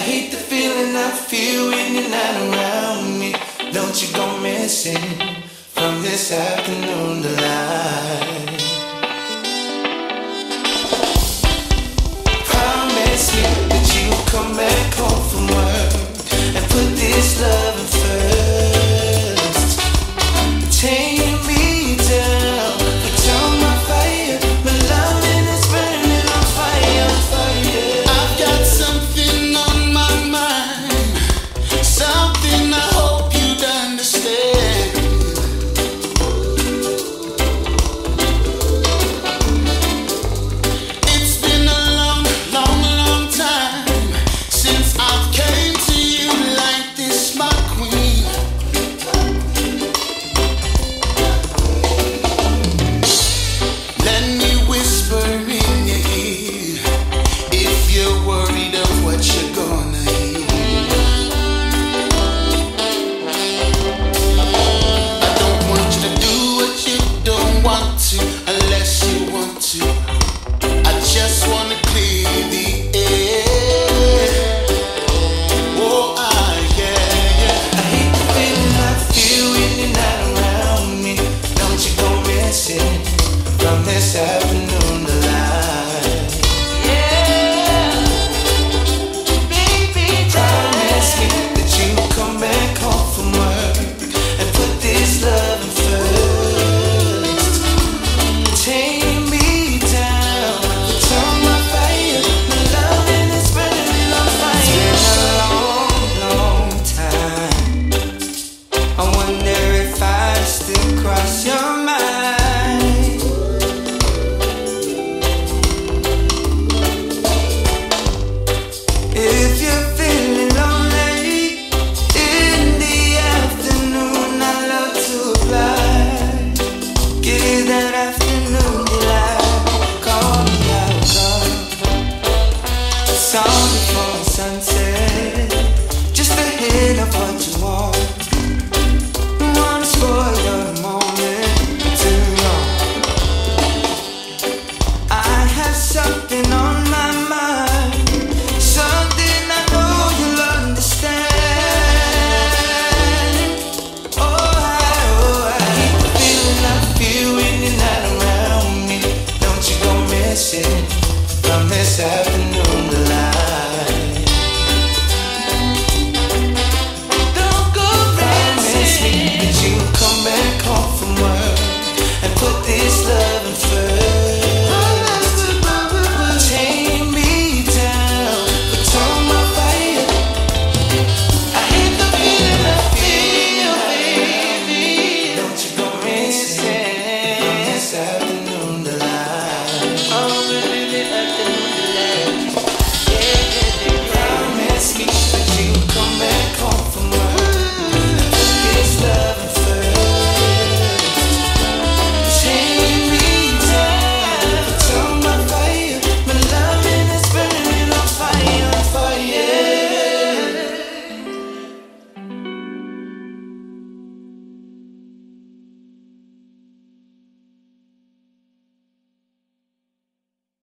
hate the feeling I feel when you're not around me. Don't you go missing from this afternoon delight. Promise me that you'll come back home from work and put this love first. Take me down, put on my fire. My loving is burning on fire, fire. I've got something on my mind, something I hope you'd understand. It's been a long, long, long time since I've came to you like this, my queen. Let me whisper in your ear if you're worried of what you're gonna hear. I don't want you to do what you don't want to unless you want to. I just wanna clear the air. Oh, yeah. I hate the feeling I feel when you're not around me. Don't you go missing from this afternoon delight. Yeah, baby, promise me that you'll come back home from work and put this love first. Take me down, put on my fire. My loving is burning on fire. It's been a long, long time. I wonder if I still cross your mind. If you're feeling lonely in the afternoon, I love to apply. Give that afternoon delight. Call me out, call. Song before sunset.